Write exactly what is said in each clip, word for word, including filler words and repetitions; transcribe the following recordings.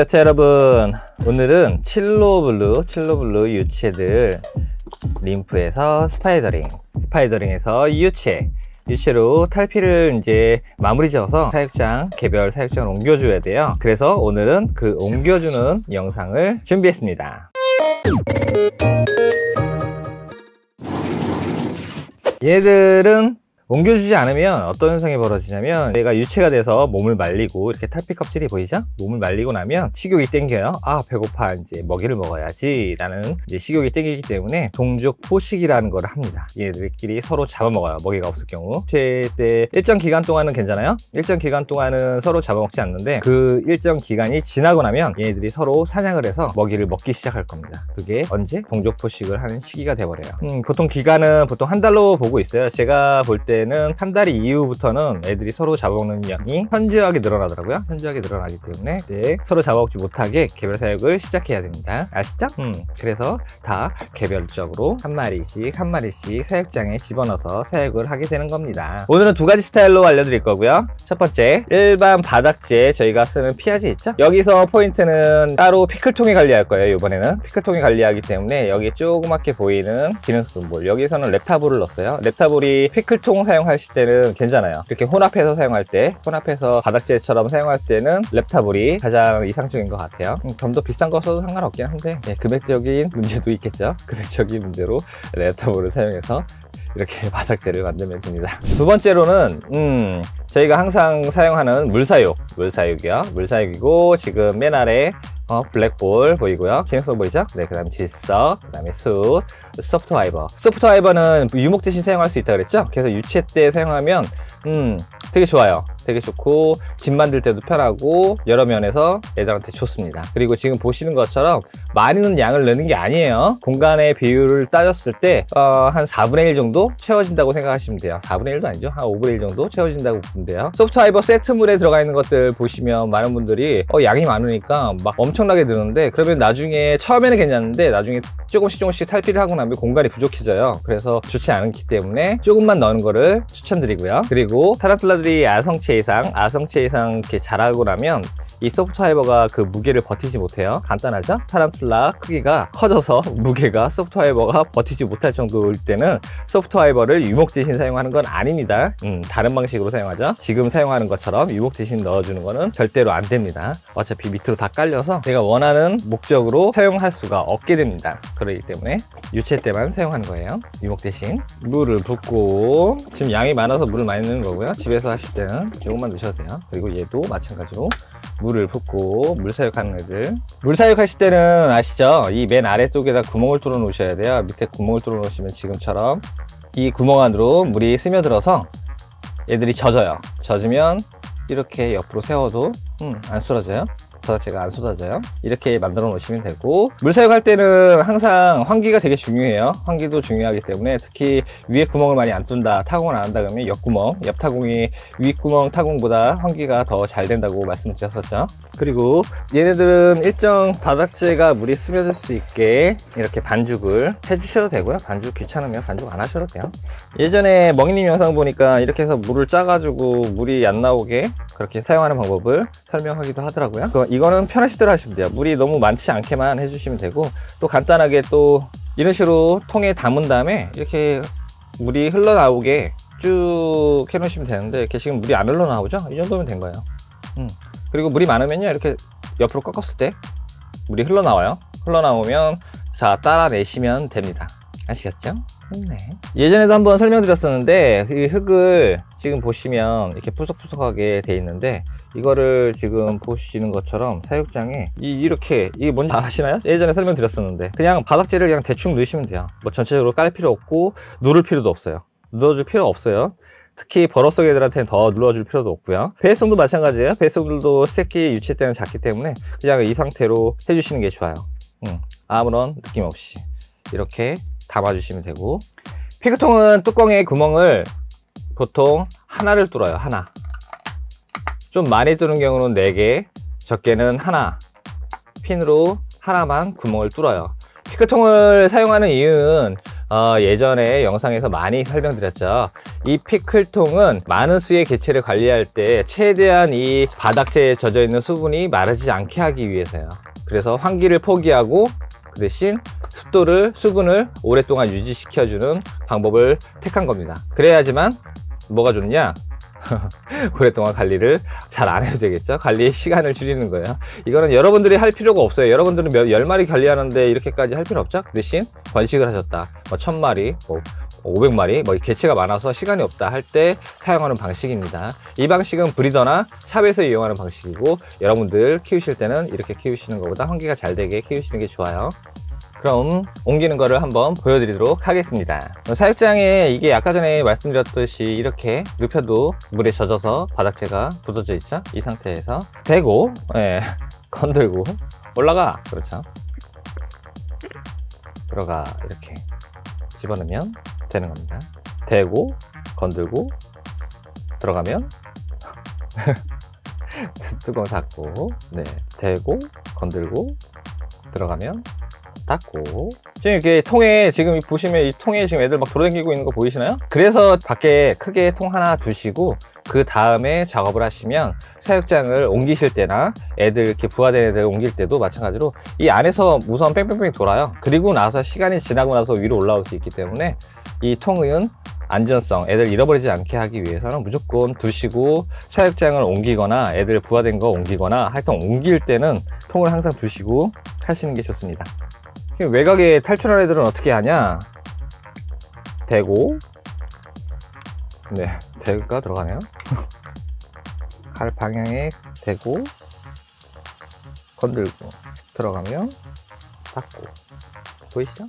자 여러분, 오늘은 칠로블루 칠로블루 유체들 림프에서 스파이더링 스파이더링에서 유체 유체로 탈피를 이제 마무리 지어서 사육장 개별 사육장을 옮겨줘야 돼요. 그래서 오늘은 그 옮겨주는 영상을 준비했습니다. 얘들은 옮겨주지 않으면 어떤 현상이 벌어지냐면, 얘가 유체가 돼서 몸을 말리고, 이렇게 탈피 껍질이 보이죠? 몸을 말리고 나면 식욕이 땡겨요. 아, 배고파, 이제 먹이를 먹어야지 라는 이제 식욕이 땡기기 때문에 동족 포식이라는 걸 합니다. 얘들끼리 서로 잡아먹어요, 먹이가 없을 경우. 유체 때 일정 기간 동안은 괜찮아요. 일정 기간 동안은 서로 잡아먹지 않는데, 그 일정 기간이 지나고 나면 얘네들이 서로 사냥을 해서 먹이를 먹기 시작할 겁니다. 그게 언제? 동족 포식을 하는 시기가 돼버려요. 음, 보통 기간은 보통 한 달로 보고 있어요. 제가 볼 때 한 달 이후부터는 애들이 서로 잡아먹는 양이 현저하게 늘어나더라고요. 현저하게 늘어나기 때문에 네, 서로 잡아먹지 못하게 개별 사육을 시작해야 됩니다. 아시죠? 음, 그래서 다 개별적으로 한 마리씩 한 마리씩 사육장에 집어넣어서 사육을 하게 되는 겁니다. 오늘은 두 가지 스타일로 알려드릴 거고요. 첫 번째, 일반 바닥재 저희가 쓰는 피아지 있죠? 여기서 포인트는 따로 피클통에 관리할 거예요. 이번에는 피클통에 관리하기 때문에 여기 조그맣게 보이는 기능스볼, 여기서는 랩타볼을 넣었어요. 랩타볼이 피클통 사용하실 때는 괜찮아요. 이렇게 혼합해서 사용할 때, 혼합해서 바닥재처럼 사용할 때는 랩타볼이 가장 이상적인 것 같아요. 음, 좀 더 비싼 거 써도 상관없긴 한데, 네, 금액적인 문제도 있겠죠. 금액적인 문제로 랩타볼을 사용해서 이렇게 바닥재를 만들면 됩니다. 두 번째로는 음, 저희가 항상 사용하는 물사육, 물사육이요. 물사육이고, 지금 맨 아래 어, 블랙볼 보이고요. 기능성 보이죠? 네, 그 다음에 질석, 그 다음에 숯, 소프트 화이버. 소프트 화이버는 유목 대신 사용할 수 있다 그랬죠? 그래서 유체 때 사용하면 음, 되게 좋아요. 되게 좋고, 집 만들 때도 편하고, 여러 면에서 애들한테 좋습니다. 그리고 지금 보시는 것처럼 많이는 양을 넣는 게 아니에요. 공간의 비율을 따졌을 때 어, 한 사분의 일 정도 채워진다고 생각하시면 돼요. 사분의 일도 아니죠. 한 오분의 일 정도 채워진다고 보면 돼요. 소프트화이버 세트물에 들어가 있는 것들 보시면 많은 분들이 어, 양이 많으니까 막 엄청나게 드는데, 그러면 나중에 처음에는 괜찮은데 나중에 조금씩 조금씩 탈피를 하고 나면 공간이 부족해져요. 그래서 좋지 않기 때문에 조금만 넣는 거를 추천드리고요. 그리고 타란툴라들이 아성체 이상, 아성체 이상 이렇게 자라고 나면 이 소프트 화이버가 그 무게를 버티지 못해요. 간단하죠? 타란툴라 크기가 커져서 무게가 소프트 화이버가 버티지 못할 정도일 때는 소프트 화이버를 유목 대신 사용하는 건 아닙니다. 음, 다른 방식으로 사용하죠. 지금 사용하는 것처럼 유목 대신 넣어주는 거는 절대로 안 됩니다. 어차피 밑으로 다 깔려서 내가 원하는 목적으로 사용할 수가 없게 됩니다. 그렇기 때문에 유체 때만 사용하는 거예요. 유목 대신. 물을 붓고, 지금 양이 많아서 물을 많이 넣는 거고요. 집에서 하실 때는 조금만 넣으셔도 돼요. 그리고 얘도 마찬가지로 물을 붓고, 물사육하는 애들, 물사육하실 때는 아시죠? 이 맨 아래쪽에다 구멍을 뚫어 놓으셔야 돼요. 밑에 구멍을 뚫어 놓으시면 지금처럼 이 구멍 안으로 물이 스며들어서 얘들이 젖어요. 젖으면 이렇게 옆으로 세워도 음, 안 쓰러져요. 바닥재가 안 쏟아져요. 이렇게 만들어 놓으시면 되고, 물사육할 때는 항상 환기가 되게 중요해요. 환기도 중요하기 때문에, 특히 위에 구멍을 많이 안 뚫는다, 타공을 안 한다 그러면 옆구멍, 옆 타공이 윗구멍 타공보다 환기가 더 잘 된다고 말씀을 드렸었죠. 그리고 얘네들은 일정 바닥재가 물이 스며들 수 있게 이렇게 반죽을 해주셔도 되고요. 반죽 귀찮으면 반죽 안 하셔도 돼요. 예전에 멍이님 영상 보니까 이렇게 해서 물을 짜가지고 물이 안 나오게 그렇게 사용하는 방법을 설명하기도 하더라고요. 이거는 편하신 대로 하시면 돼요. 물이 너무 많지 않게만 해주시면 되고, 또 간단하게 또 이런 식으로 통에 담은 다음에 이렇게 물이 흘러나오게 쭉 해놓으시면 되는데, 이렇게 지금 물이 안 흘러나오죠? 이 정도면 된 거예요. 음. 그리고 물이 많으면요, 이렇게 옆으로 꺾었을 때 물이 흘러나와요. 흘러나오면 자, 따라내시면 됩니다. 아시겠죠? 네. 예전에도 한번 설명드렸었는데, 이 흙을 지금 보시면 이렇게 푸석푸석하게 돼 있는데, 이거를 지금 보시는 것처럼 사육장에 이, 이렇게, 이게 뭔지 아시나요? 예전에 설명드렸었는데, 그냥 바닥재를 그냥 대충 넣으시면 돼요. 뭐 전체적으로 깔 필요 없고 누를 필요도 없어요. 눌러줄 필요 없어요. 특히 버러석 애들한테는 더 눌러줄 필요도 없고요. 배수성도 마찬가지예요. 배수성들도 새끼 유체 때는 작기 때문에 그냥 이 상태로 해주시는 게 좋아요. 음, 아무런 느낌 없이 이렇게 담아주시면 되고, 피크통은 뚜껑에 구멍을 보통 하나를 뚫어요. 하나. 좀 많이 뚫는 경우는 네 개, 적게는 하나, 핀으로 하나만 구멍을 뚫어요. 피크통을 사용하는 이유는 어, 예전에 영상에서 많이 설명드렸죠. 이 피클통은 많은 수의 개체를 관리할 때 최대한 이 바닥재에 젖어 있는 수분이 마르지 않게 하기 위해서요. 그래서 환기를 포기하고 그 대신 습도를, 수분을 오랫동안 유지시켜주는 방법을 택한 겁니다. 그래야지만 뭐가 좋냐? 오랫동안 관리를 잘 안 해도 되겠죠. 관리의 시간을 줄이는 거예요. 이거는 여러분들이 할 필요가 없어요. 여러분들은 몇, 열 마리 관리하는데 이렇게까지 할 필요 없죠. 그 대신 번식을 하셨다, 뭐 천 마리, 뭐 오백 마리, 뭐 개체가 많아서 시간이 없다 할 때 사용하는 방식입니다. 이 방식은 브리더나 샵에서 이용하는 방식이고, 여러분들 키우실 때는 이렇게 키우시는 것보다 환기가 잘 되게 키우시는 게 좋아요. 그럼 옮기는 거를 한번 보여드리도록 하겠습니다. 사육장에 이게 아까 전에 말씀드렸듯이 이렇게 눕혀도 물에 젖어서 바닥재가 굳어져 있죠. 이 상태에서 대고, 예, 건들고 올라가. 그렇죠. 들어가. 이렇게 집어넣으면 되는 겁니다. 대고 건들고 들어가면 뚜껑 닫고, 네, 대고 건들고 들어가면 닫고. 지금 이렇게 통에, 지금 보시면 이 통에 지금 애들 막 돌아다니고 있는 거 보이시나요? 그래서 밖에 크게 통 하나 두시고 그 다음에 작업을 하시면 사육장을 옮기실 때나 애들 이렇게 부화된 애들 옮길 때도 마찬가지로 이 안에서 우선 뺑뺑뺑 돌아요. 그리고 나서 시간이 지나고 나서 위로 올라올 수 있기 때문에 이 통은 안전성, 애들 잃어버리지 않게 하기 위해서는 무조건 두시고, 사육장을 옮기거나 애들 부화된 거 옮기거나 하여튼 옮길 때는 통을 항상 두시고 하시는 게 좋습니다. 외곽에 탈출한 애들은 어떻게 하냐? 대고, 네, 대가 들어가네요. 갈 방향에 대고 건들고 들어가면 닫고. 보이시죠?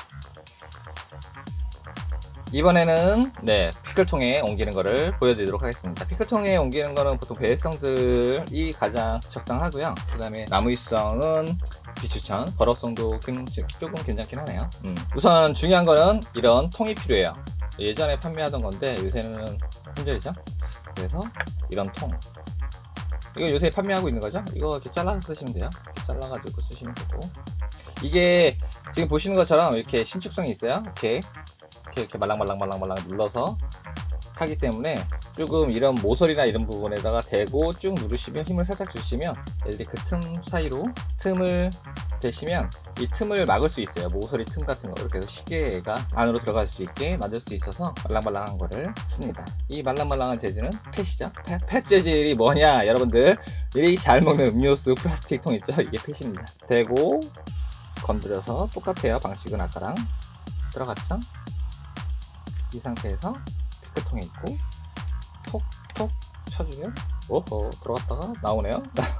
이번에는 네, 피클통에 옮기는 거를 보여드리도록 하겠습니다. 피클통에 옮기는 거는 보통 배회성들이 가장 적당하고요. 그 다음에 나무위성은 비추천, 버럭성도 조금 괜찮긴 하네요. 음. 우선 중요한 거는 이런 통이 필요해요. 예전에 판매하던 건데 요새는 품절이죠. 그래서 이런 통, 이거 요새 판매하고 있는 거죠. 이거 이렇게 잘라서 쓰시면 돼요. 이렇게 잘라가지고 쓰시면 되고, 이게 지금 보시는 것처럼 이렇게 신축성이 있어요. 이렇게 이렇게, 이렇게 말랑말랑말랑말랑 눌러서 하기 때문에 조금 이런 모서리나 이런 부분에다가 대고 쭉 누르시면, 힘을 살짝 주시면 애들이 그 틈 사이로 틈을 대시면 이 틈을 막을 수 있어요. 모서리 틈 같은 거 이렇게 해서 쉽게 얘가 안으로 들어갈 수 있게 만들 수 있어서 말랑말랑한 거를 씁니다. 이 말랑말랑한 재질은 펫이죠. 펫, 펫 재질이 뭐냐, 여러분들 이 잘 먹는 음료수 플라스틱 통 있죠. 이게 펫입니다. 대고 건드려서 똑같아요. 방식은 아까랑 들어갔죠. 이 상태에서 피클통에 있고 톡톡 쳐주면, 오호, 들어갔다가 나오네요.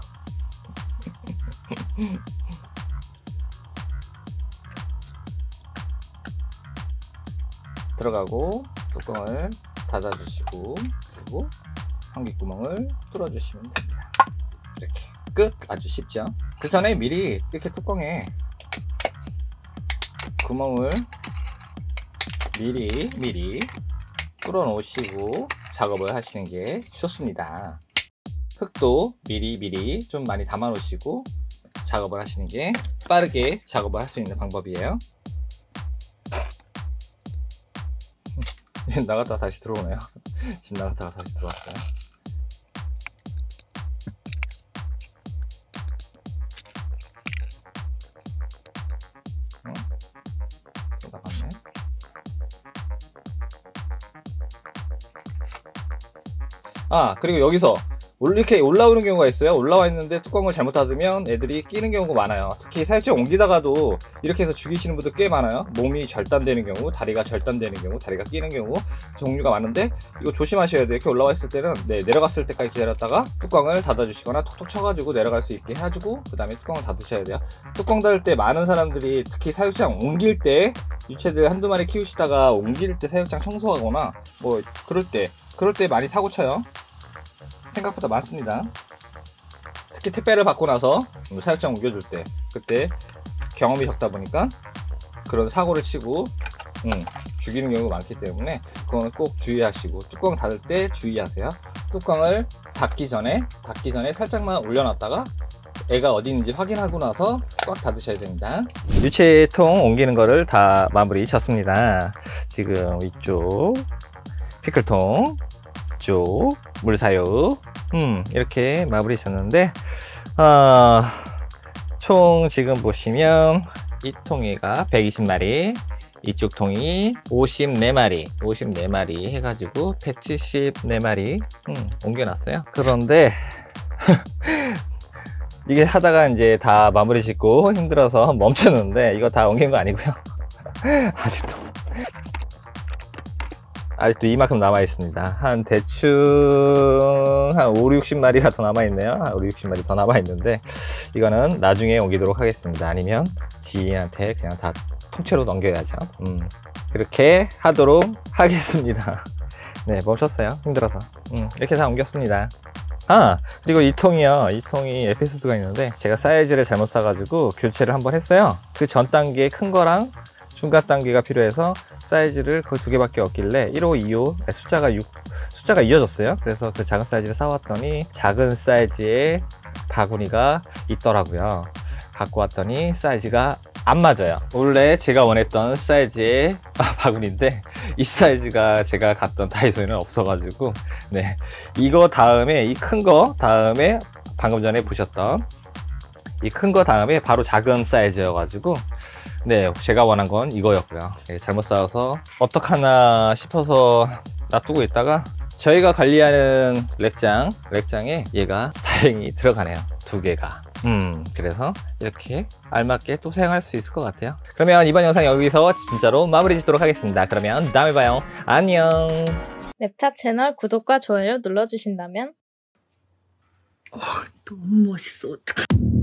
들어가고 뚜껑을 닫아주시고, 그리고 환기구멍을 뚫어주시면 됩니다. 이렇게 끝. 아주 쉽죠. 그 전에 미리 이렇게 뚜껑에 구멍을 미리 미리 뚫어 놓으시고 작업을 하시는 게 좋습니다. 흙도 미리 미리 좀 많이 담아 놓으시고 작업을 하시는 게 빠르게 작업을 할 수 있는 방법이에요. 나갔다가 다시 들어오네요. 집 나갔다가 다시 들어왔어요. 어? 또 나갔네. 아, 그리고 여기서 이렇게 올라오는 경우가 있어요. 올라와 있는데 뚜껑을 잘못 닫으면 애들이 끼는 경우가 많아요. 특히 사육장 옮기다가도 이렇게 해서 죽이시는 분들 꽤 많아요. 몸이 절단되는 경우, 다리가 절단되는 경우, 다리가 끼는 경우 종류가 많은데, 이거 조심하셔야 돼요. 이렇게 올라와 있을 때는 네, 내려갔을 때까지 기다렸다가 뚜껑을 닫아주시거나 톡톡 쳐가지고 내려갈 수 있게 해주고 그 다음에 뚜껑을 닫으셔야 돼요. 뚜껑 닫을 때 많은 사람들이 특히 사육장 옮길 때, 유체들 한두 마리 키우시다가 옮길 때 사육장 청소하거나 뭐 그럴 때 그럴 때 많이 사고 쳐요. 생각보다 많습니다. 특히 택배를 받고 나서 사육장 옮겨줄 때, 그때 경험이 적다 보니까 그런 사고를 치고 음, 죽이는 경우가 많기 때문에 그건 꼭 주의하시고, 뚜껑 닫을 때 주의하세요. 뚜껑을 닫기 전에 닫기 전에 살짝만 올려놨다가 애가 어디 있는지 확인하고 나서 꽉 닫으셔야 됩니다. 유체통 옮기는 거를 다 마무리 졌습니다. 지금 이쪽 피클통 쭉 물사육 음 이렇게 마무리 졌는데 어, 총 지금 보시면 이 통이가 백이십 마리, 이쪽 통이 오십사 마리, 오십사 마리 해가지고 백칠십사 마리 음, 옮겨놨어요. 그런데 이게 하다가 이제 다 마무리 짓고 힘들어서 멈췄는데 이거 다 옮긴 거 아니고요. 아직도 아직도 이만큼 남아 있습니다. 한 대충 한 오십, 육십 마리가 더 남아 있네요. 한 오십, 육십 마리 더 남아 있는데 이거는 나중에 옮기도록 하겠습니다. 아니면 지인한테 그냥 다 통째로 넘겨야죠. 음, 그렇게 하도록 하겠습니다. 네, 멈췄어요. 힘들어서. 음, 이렇게 다 옮겼습니다. 아, 그리고 이 통이요. 이 통이 에피소드가 있는데 제가 사이즈를 잘못 사가지고 교체를 한번 했어요. 그 전 단계 큰 거랑 중간 단계가 필요해서 사이즈를 그 두 개밖에 없길래 일 호, 이 호 숫자가 육, 숫자가 이어졌어요. 그래서 그 작은 사이즈를 사왔더니 작은 사이즈의 바구니가 있더라고요. 갖고 왔더니 사이즈가 안 맞아요. 원래 제가 원했던 사이즈의 바구니인데 이 사이즈가 제가 갔던 다이소에는 없어가지고 네, 이거 다음에 이 큰 거 다음에 방금 전에 보셨던 이 큰 거 다음에 바로 작은 사이즈여가지고 네, 제가 원한 건 이거였고요. 네, 잘못 사와서 어떡하나 싶어서 놔두고 있다가 저희가 관리하는 렉장, 렉장에 얘가 다행히 들어가네요. 두 개가. 음, 그래서 이렇게 알맞게 또 사용할 수 있을 것 같아요. 그러면 이번 영상 여기서 진짜로 마무리 짓도록 하겠습니다. 그러면 다음에 봐요. 안녕. 랩차 채널 구독과 좋아요 눌러주신다면 어, 너무 멋있어. 어떡해.